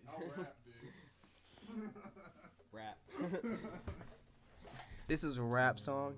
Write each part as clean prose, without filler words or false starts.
I'll rap, dude. Rap. This is a rap song.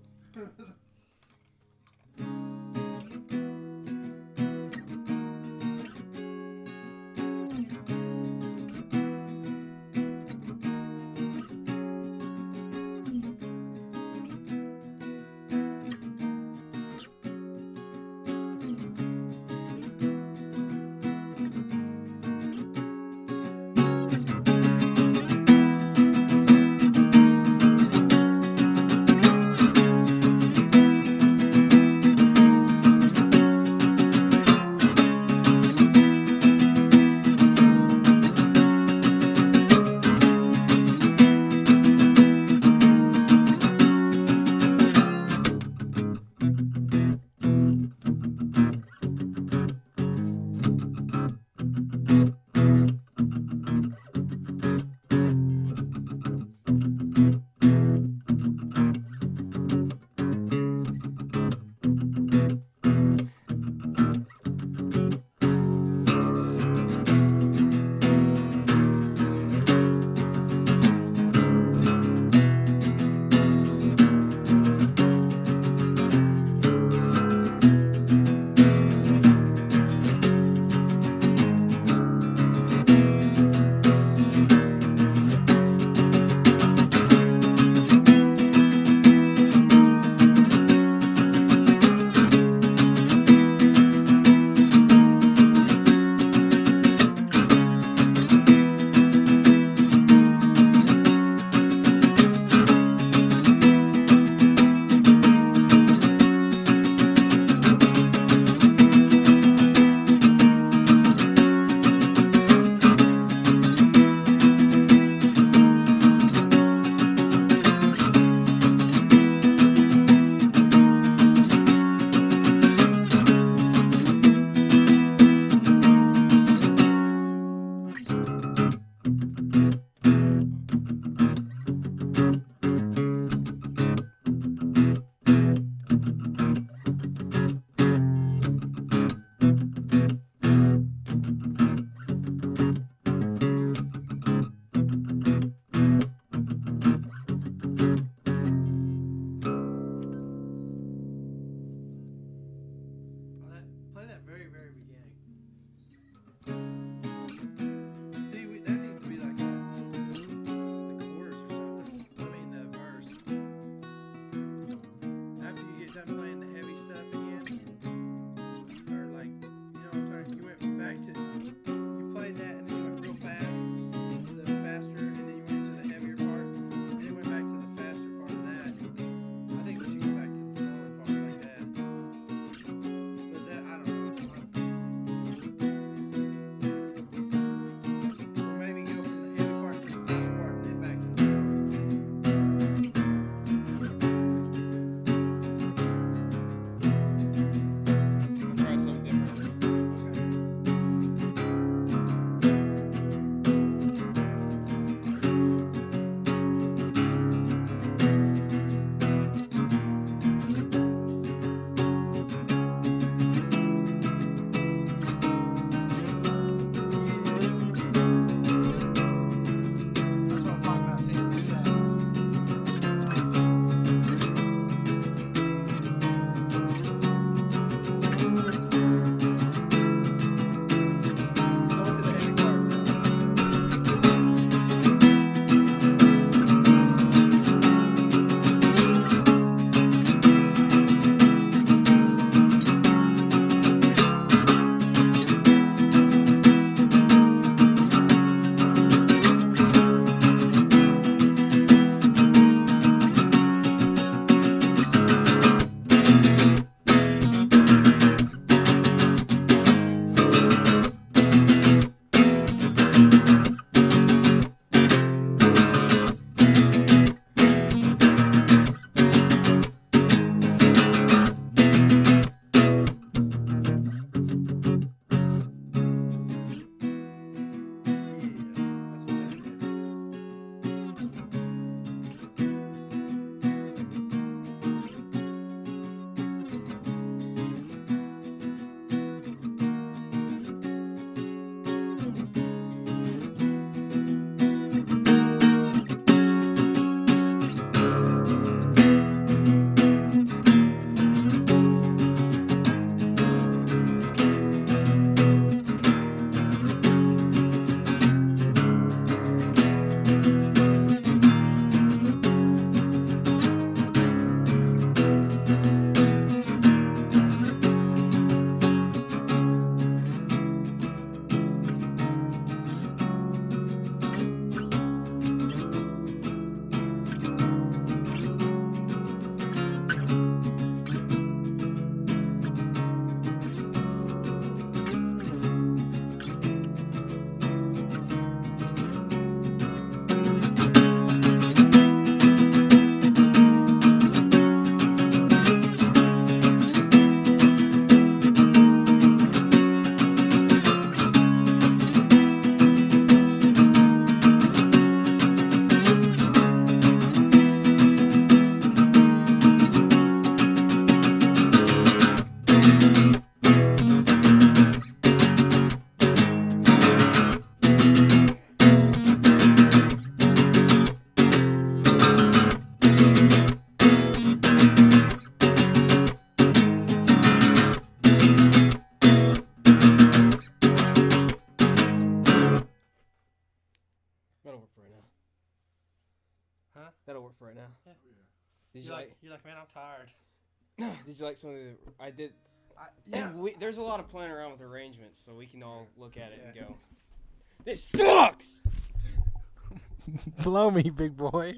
That'll work for right now. Huh? That'll work for right now. Yeah. Oh, yeah. Did you You're like, man, I'm tired. Did you like some of the? I did. Yeah. There's a lot of playing around with arrangements, so we can all look at it and Yeah. go, "This sucks." Blow me, big boy.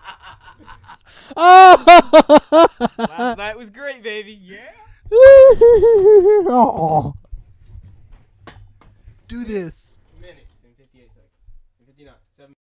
Oh! Last night was great, baby. Yeah. Oh. Do this. Minutes and 58 seconds. 59. 7.